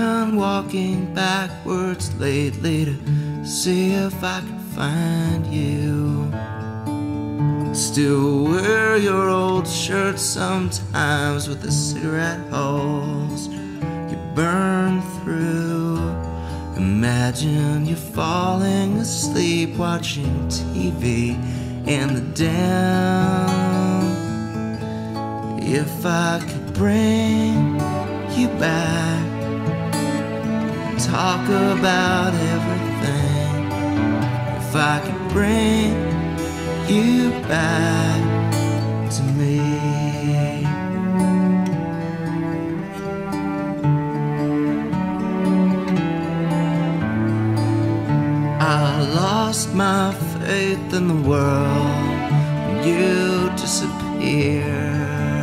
been walking backwards lately to see if I could find you. Still wear your old shirt sometimes with the cigarette holes you burn through. Imagine you falling asleep watching TV in the den. If I could bring you back, talk about everything. If I could bring you back to me. I lost my faith in the world when you disappeared.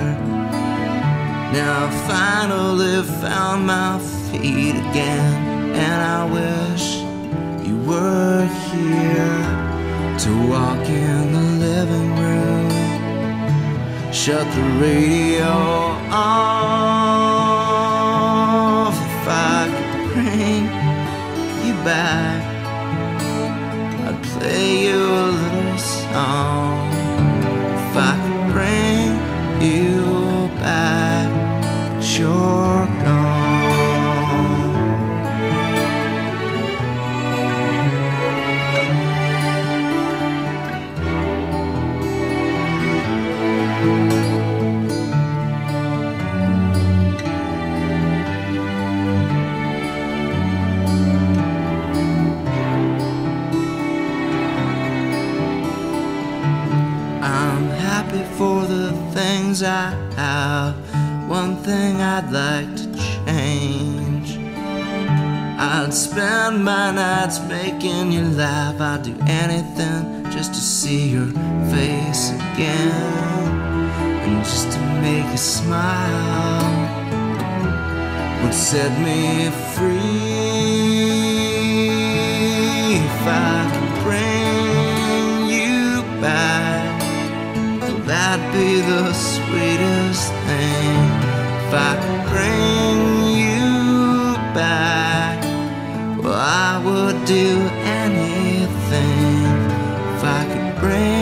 Now I finally found my feet again, and I wish you were here to walk in the living room, shut the radio off. If I could bring you back, I'd play you a little song. If I could bring you back, you're gone. I'm happy for the things I have. One thing I'd like to change: I'd spend my nights making you laugh. I'd do anything just to see your face again, and just to make you smile would set me free. If I could bring you back, that'd be the sweetest thing. If I could bring you back, well, I would do anything. If I could bring